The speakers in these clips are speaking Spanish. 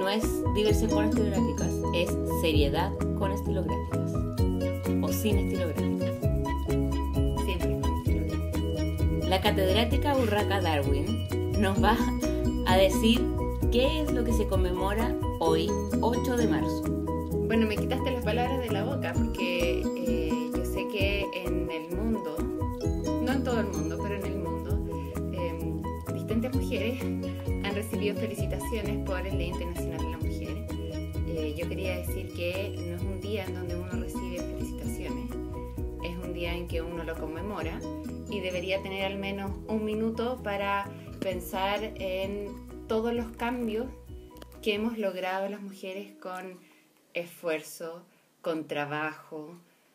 no es diversión con estilográficas, es seriedad con estilográficas. O sin estilográficas. Siempre con estilográficas. La catedrática Urraca Darwin nos va a decir qué es lo que se conmemora hoy, 8 de marzo. Bueno, me quitaste las palabras de la boca porque yo sé que en el mundo, no en todo el mundo, pero en el mundo, distintas mujeres han recibido felicitaciones por el Día Internacional de la Mujer. Yo quería decir que no es un día en donde uno recibe felicitaciones, es un día en que uno lo conmemora y debería tener al menos un minuto para pensar en todos los cambios que hemos logrado las mujeres con esfuerzo, con trabajo,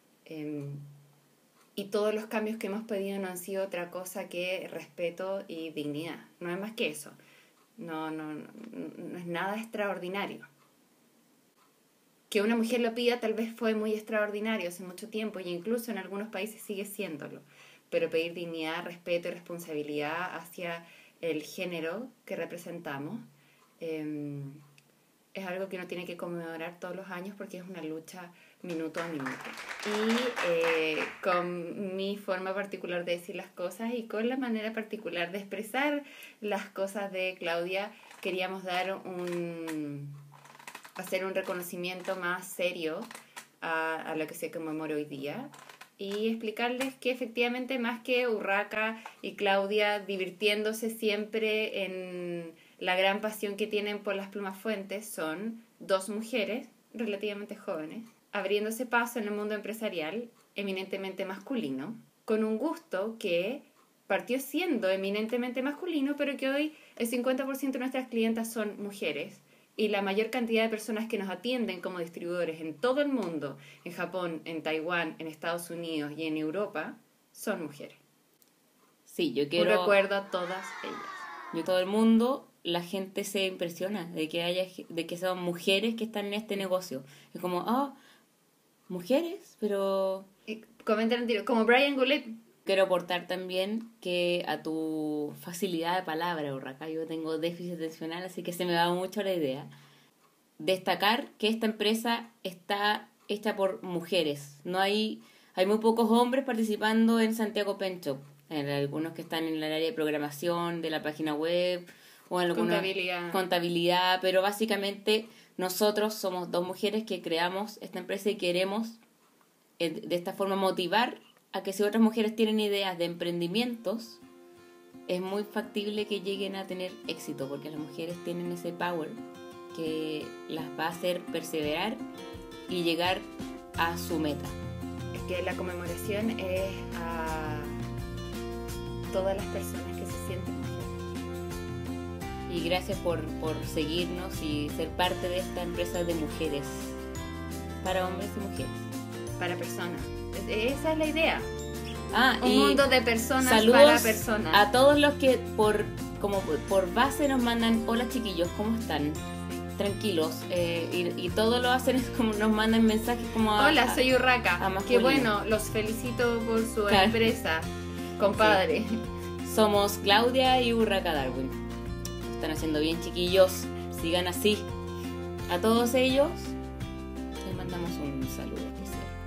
y todos los cambios que hemos pedido no han sido otra cosa que respeto y dignidad. No es más que eso. No es nada extraordinario. Que una mujer lo pida tal vez fue muy extraordinario hace mucho tiempo y incluso en algunos países sigue siéndolo. Pero pedir dignidad, respeto y responsabilidad hacia el género que representamos es algo que uno tiene que conmemorar todos los años porque es una lucha minuto a minuto. Y con mi forma particular de decir las cosas y con la manera particular de expresar las cosas de Claudia, queríamos hacer un reconocimiento más serio a lo que se conmemora hoy día y explicarles que efectivamente más que Urraca y Claudia divirtiéndose siempre en la gran pasión que tienen por las plumas fuentes, son dos mujeres relativamente jóvenes, abriéndose paso en el mundo empresarial eminentemente masculino, con un gusto que partió siendo eminentemente masculino, pero que hoy el 50% de nuestras clientas son mujeres y la mayor cantidad de personas que nos atienden como distribuidores en todo el mundo, en Japón, en Taiwán, en Estados Unidos y en Europa, son mujeres. Sí, yo quiero... Un recuerdo a todas ellas. Yo todo el mundo, la gente se impresiona de que son mujeres que están en este negocio. Es como, mujeres, pero... Comentan un tiro, como Brian Goulet. Quiero aportar también que a tu facilidad de palabra, Urraca, yo tengo déficit atencional, así que se me va mucho la idea. Destacar que esta empresa está hecha por mujeres. No hay muy pocos hombres participando en Santiago Pen Shop. Hay algunos que están en el área de programación de la página web o en alguna contabilidad, pero básicamente nosotros somos dos mujeres que creamos esta empresa y queremos de esta forma motivar a que si otras mujeres tienen ideas de emprendimientos, es muy factible que lleguen a tener éxito, porque las mujeres tienen ese power que las va a hacer perseverar y llegar a su meta. Es que la conmemoración es a todas las personas que se sienten mujeres. Y gracias por seguirnos y ser parte de esta empresa de mujeres, para hombres y mujeres. Para personas. Esa es la idea. Un mundo de personas saludos para personas. A todos los que por base nos mandan, hola chiquillos, ¿cómo están? Tranquilos. Y todo lo hacen es como nos mandan mensajes como hola, soy Urraca. Qué bueno, los felicito por su empresa, compadre. Sí. Somos Claudia y Urraca Darwin. Lo están haciendo bien, chiquillos. Sigan así. A todos ellos les mandamos un saludo especial.